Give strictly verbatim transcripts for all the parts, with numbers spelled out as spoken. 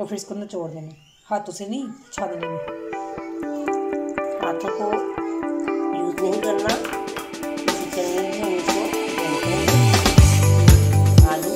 तो फिर इसको निचोड़ देना, हाथों से नहीं, छानने में। हाथों को यूज नहीं करना, इसी चलने में इसको आलू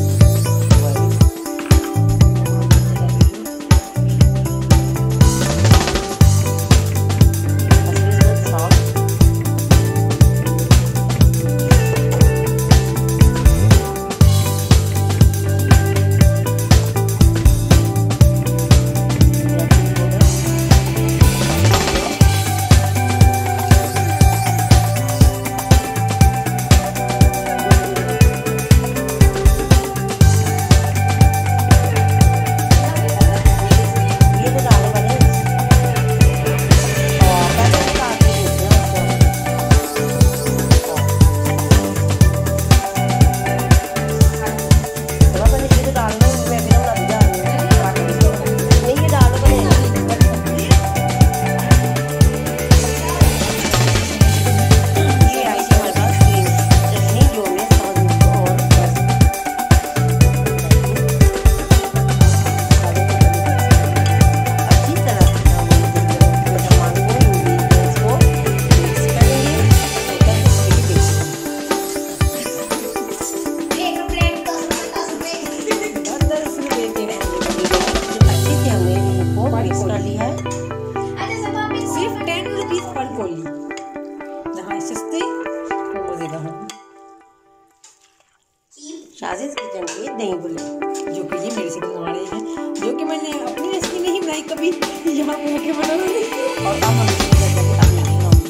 शाजिद किचन के दही भल्ले, जो कि ये मेरे से बनवा रहे हैं, जो कि मैंने अपनी रेसिपी नहीं बनाई कभी, यहाँ पे के बना रही और अब हम इसमें अपनी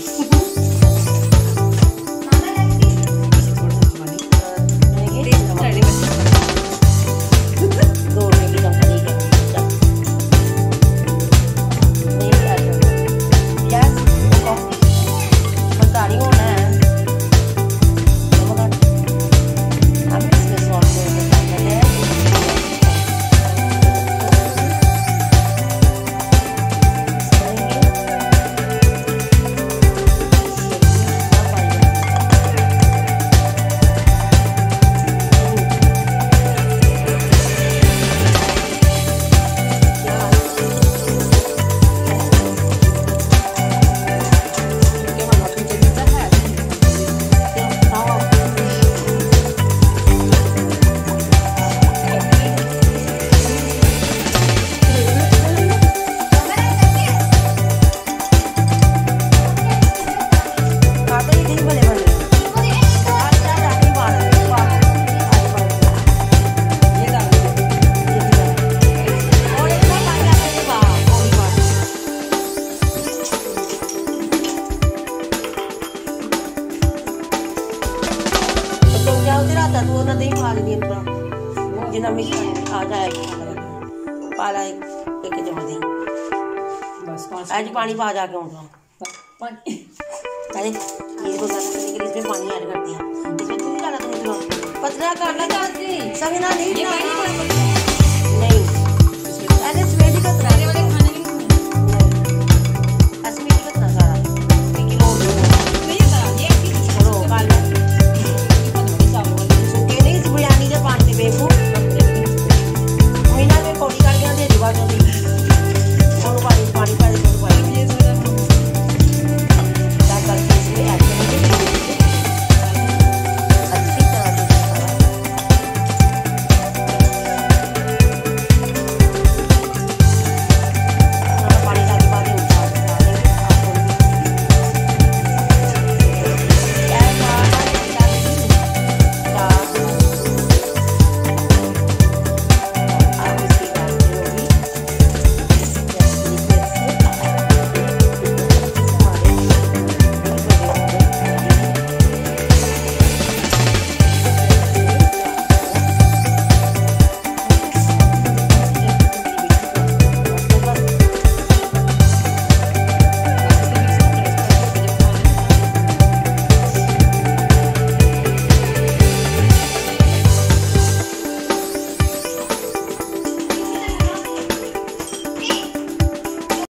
तू ना दही पा ली जितना मिक्स आ जाए पाला एक एक चम्मच दही बस आज पानी पा जाके उठा पानी अरे ये को ज्यादा करने के लिए इसमें पानी ऐड कर दिया, इसमें दूध डाला तुमने, पतला करना चाहती संगना नहीं।